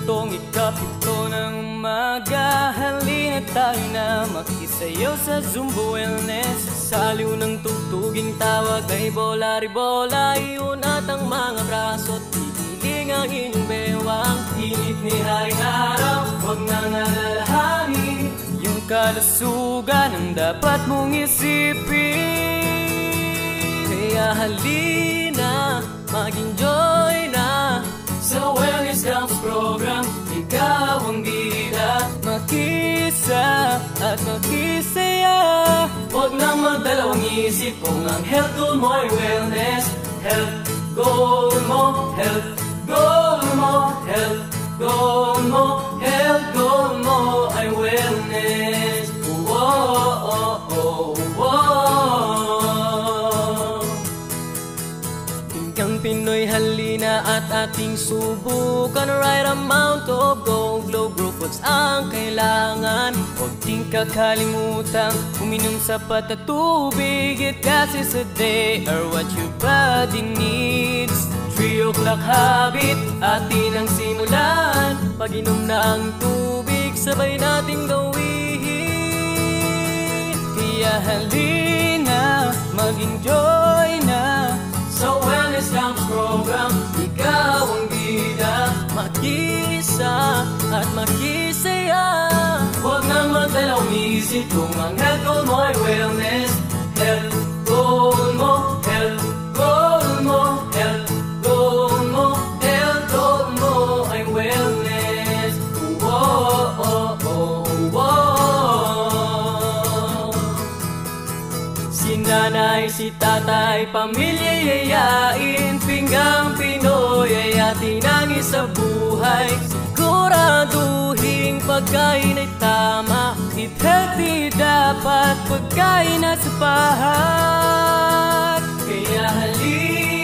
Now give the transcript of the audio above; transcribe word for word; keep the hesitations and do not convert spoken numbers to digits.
Sabadong ikapito ng umaga, halina tayo na makisayaw sa Zumba Wellness. Saliw ng tugtuging tawag ay bola-ribola, iunat ang mga braso at igiling ang inyong bewang. Init ni haring araw, huwag nang alalahanin yung kalusugan ang dapat mong isipin. Kaya halina, mag-enjoy na sa Wellness Counts program, ikaw ang bida. Makisa at makisaya, huwag nang magdalawang isip kung ang health goal mo ay wellness. Health goal mo, health goal mo, health goal mo, health goal mo ay wellness. Whoa, oh, oh, whoa. Tingkang Pinoy, halina at ating subukan. Right amount of Go Glow Grow Foods ang kailangan. Huwag din kakalimutan uminom sapat at tubig. Eight glasses a day are what your body needs. Three o'clock habit, atin ang simulan. Pag-inom na ang tubig, sabay nating gawin. Kaya halina, mag-enjoy na sa Wellness Counts program, ikaw ang bida. Makisa at makisaya, huwag nang magdalawang isip kung ang health goal mo ay wellness. Health goal mo, health goal mo, health goal mo, health goal mo ay wellness. Whoa, oh, oh, whoa. Si nanay, si tatay, pamilya yayain. Pinggang Pinoy ay ating nangis sa buhay. Siguraduhin pagkain ay tama. Eat healthy, dapat pagkain na sapat. Kaya halina,